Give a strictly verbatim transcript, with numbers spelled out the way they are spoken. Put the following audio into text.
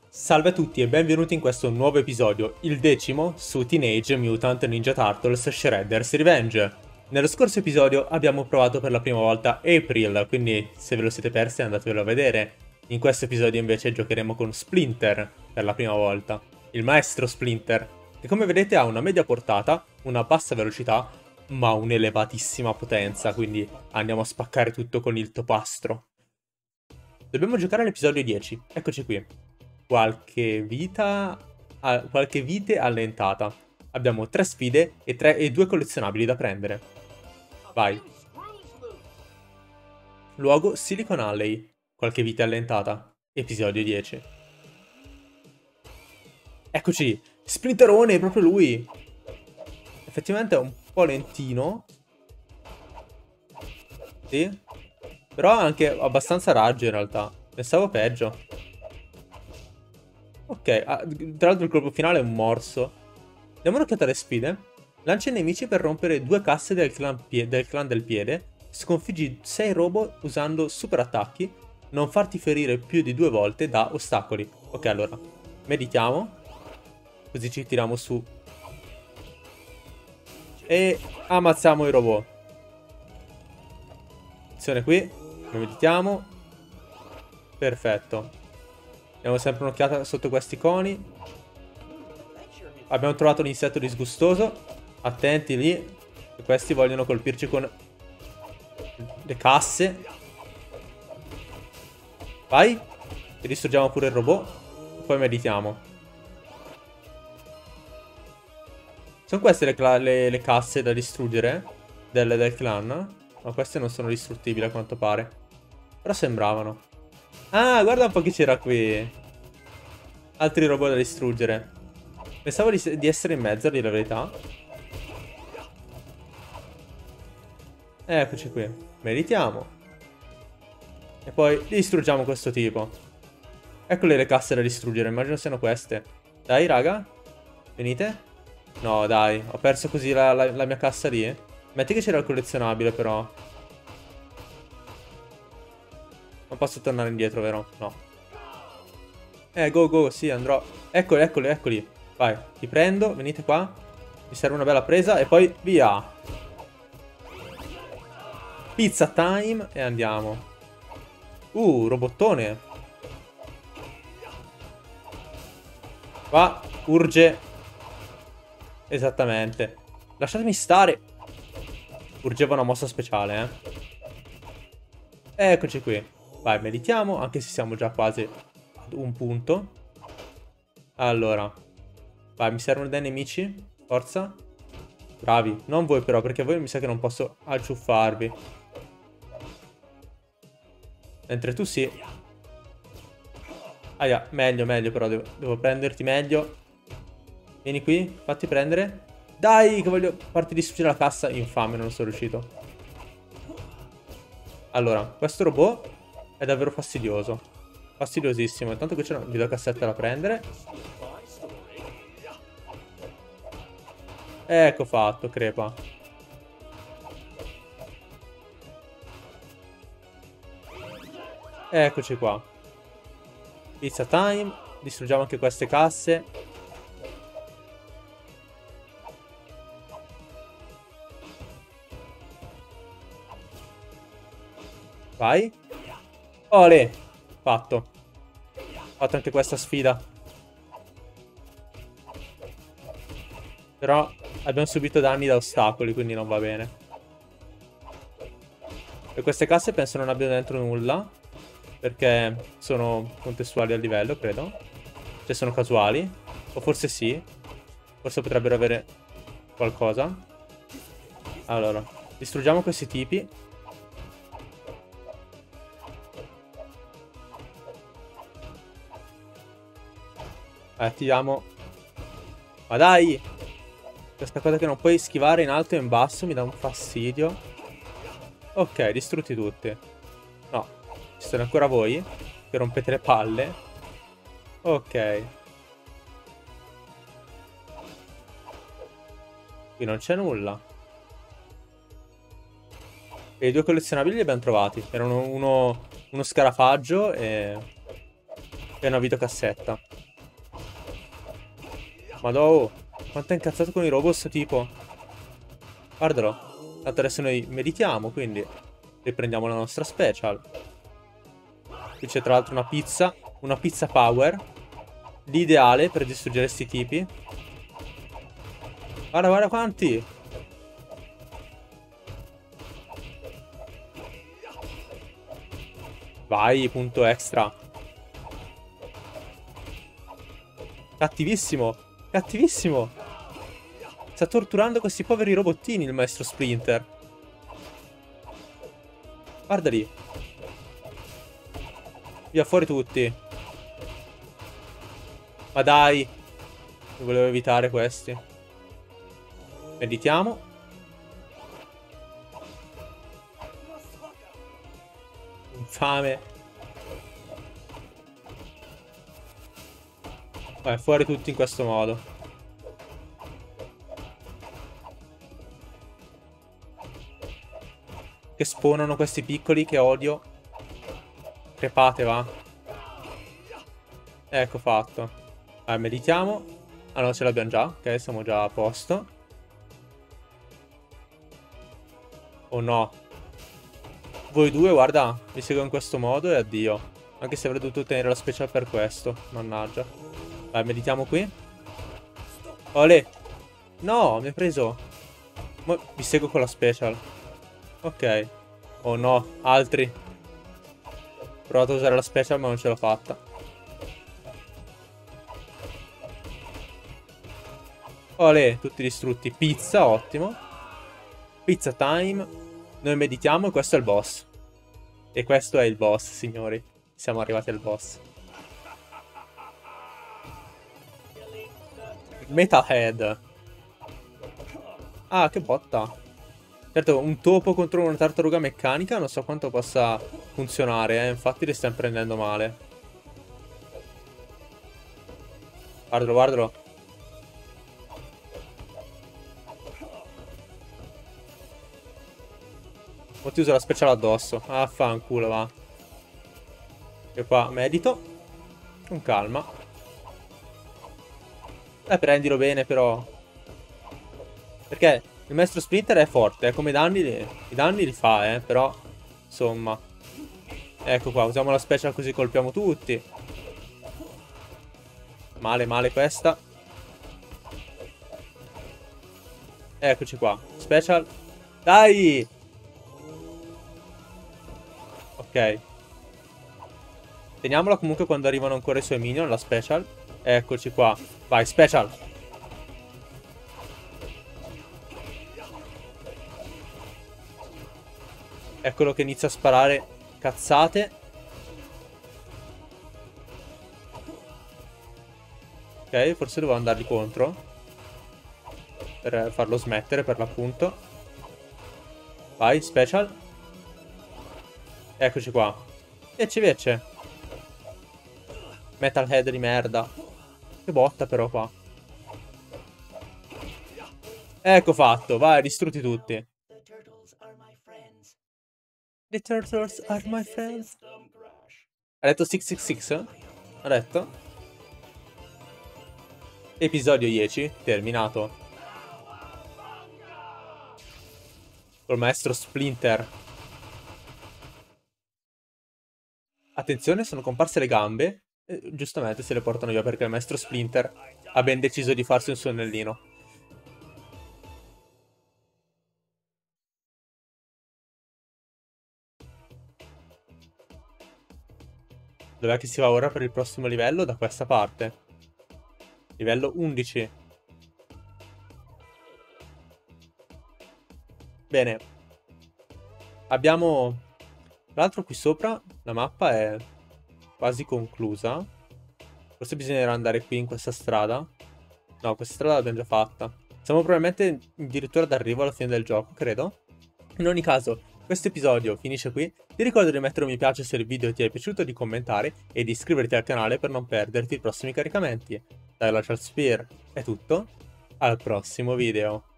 Salve a tutti e benvenuti in questo nuovo episodio, il decimo, su Teenage Mutant Ninja Turtles Shredder's Revenge. Nello scorso episodio abbiamo provato per la prima volta April, quindi se ve lo siete persi andatevelo a vedere. In questo episodio invece giocheremo con Splinter per la prima volta, il maestro Splinter, che come vedete ha una media portata, una bassa velocità, ma un'elevatissima potenza, quindi andiamo a spaccare tutto con il topastro. Dobbiamo giocare all'episodio dieci, eccoci qui. Qualche vita, qualche vite allentata. Abbiamo tre sfide e, tre, e due collezionabili da prendere. Vai. Luogo Silicon Alley. Qualche vite allentata. Episodio dieci. Eccoci. Splinterone, proprio lui. Effettivamente è un po' lentino. Sì. Però ha anche abbastanza raggio in realtà. Pensavo peggio. Ok, ah, tra l'altro il colpo finale è un morso. Diamo un'occhiata alle sfide. Lancia i nemici per rompere due casse del clan, del clan del piede. Sconfiggi sei robot usando super attacchi. Non farti ferire più di due volte da ostacoli. Ok, allora. Meditiamo. Così ci tiriamo su. E ammazziamo i robot. Attenzione qui. Meditiamo. Perfetto. Diamo sempre un'occhiata sotto questi coni. Abbiamo trovato l'insetto disgustoso. Attenti lì. Questi vogliono colpirci con le casse. Vai. E distruggiamo pure il robot. E poi meditiamo. Sono queste le, le, le casse da distruggere del, del clan? No, queste non sono distruttibili a quanto pare. Però sembravano. Ah, guarda un po' chi c'era qui. Altri robot da distruggere. Pensavo di, di essere in mezzo, a dire la verità. Eccoci qui. Meritiamo. E poi distruggiamo questo tipo. Eccole le casse da distruggere. Immagino siano queste. Dai, raga. Venite. No, dai. Ho perso così la, la, la mia cassa lì. Metti che c'era il collezionabile, però. Non posso tornare indietro, vero? No. Eh, go, go, sì, andrò. Eccoli, eccoli, eccoli. Vai, ti prendo, venite qua. Mi serve una bella presa e poi via. Pizza time e andiamo. Uh, robottone. Qua, urge. Esattamente. Lasciatemi stare. Urgeva una mossa speciale, eh. Eccoci qui. Vai, meditiamo, anche se siamo già quasi ad un punto. Allora. Vai, mi servono dei nemici. Forza. Bravi. Non voi però, perché voi mi sa che non posso acciuffarvi. Mentre tu sì. Aia, meglio, meglio però. Devo, devo prenderti meglio. Vieni qui, fatti prendere. Dai, che voglio farti distruggere la cassa. Infame, non sono riuscito. Allora, questo robot è davvero fastidioso. Fastidiosissimo. Intanto qui c'è una videocassetta da prendere. Ecco fatto, crepa. Eccoci qua. Pizza time. Distruggiamo anche queste casse. Vai. Olè. Fatto. Fatto anche questa sfida. Però abbiamo subito danni da ostacoli, quindi non va bene. E queste casse penso non abbiano dentro nulla, perché sono contestuali al livello, credo. Cioè sono casuali. O forse sì. Forse potrebbero avere qualcosa. Allora, distruggiamo questi tipi. Attiviamo. Ma dai! Questa cosa che non puoi schivare in alto e in basso mi dà un fastidio. Ok, distrutti tutti. No, ci sono ancora voi che rompete le palle. Ok. Qui non c'è nulla. E i due collezionabili li abbiamo trovati. Erano uno, uno scarafaggio e È una videocassetta. Madò, quanto è incazzato con i robot tipo. Guardalo. Tanto adesso noi meditiamo, quindi riprendiamo la nostra special. Qui c'è tra l'altro una pizza. Una pizza power. L'ideale per distruggere sti tipi. Guarda, guarda quanti. Vai, punto extra. Cattivissimo. Cattivissimo. Sta torturando questi poveri robottini il maestro Splinter. Guarda lì. Via fuori tutti. Ma dai. Io volevo evitare questi. Meditiamo. Infame. Vai, fuori tutti in questo modo. Che spawnano questi piccoli che odio. Crepate, va. Ecco fatto. Vai, meditiamo. Ah no, ce l'abbiamo già. Ok, siamo già a posto. Oh no. Voi due, guarda, mi seguo in questo modo e addio. Anche se avrei dovuto tenere la special per questo. Mannaggia. Vai, meditiamo qui. Olè. No, mi ha preso. Ma vi seguo con la special. Ok. Oh no, altri. Ho provato a usare la special ma non ce l'ho fatta. Olè, tutti distrutti. Pizza, ottimo. Pizza time. Noi meditiamo e questo è il boss. E questo è il boss, signori. Siamo arrivati al boss. Metalhead. Ah, che botta. Certo, un topo contro una tartaruga meccanica non so quanto possa funzionare, eh. Infatti li stiamo prendendo male. Guardalo, guardalo. Mo ti uso la speciale addosso. Ah, fanculo, va. E qua medito. Con calma. Eh, prendilo bene, però. Perché il maestro Splinter è forte, eh. Come danni, i danni li fa, eh. Però, insomma. Ecco qua, usiamo la special così colpiamo tutti. Male, male questa. Eccoci qua. Special. Dai! Ok. Teniamola comunque quando arrivano ancora i suoi minion, la special. Eccoci qua. Vai, special. Eccolo che inizia a sparare cazzate. Ok, forse devo andargli contro. Per farlo smettere, per l'appunto. Vai, special. Eccoci qua. Invece, invece. Metalhead di merda. Che botta però qua. Ecco fatto. Vai, distrutti tutti. The turtles are my friends. Ha detto sei sei sei? Ha detto? Episodio dieci, terminato. Col maestro Splinter. Attenzione, sono comparse le gambe. E giustamente se le portano via perché il maestro Splinter ha ben deciso di farsi un sonnellino. Dov'è che si va ora per il prossimo livello? Da questa parte. Livello undici. Bene. Abbiamo... Tra l'altro qui sopra la mappa è quasi conclusa. Forse bisognerà andare qui in questa strada. No, questa strada l'abbiamo già fatta. Siamo probabilmente addirittura d'arrivo alla fine del gioco, credo. In ogni caso, questo episodio finisce qui. Ti ricordo di mettere un mi piace se il video ti è piaciuto, di commentare e di iscriverti al canale per non perderti i prossimi caricamenti. Dalla Charles Spear è tutto. Al prossimo video.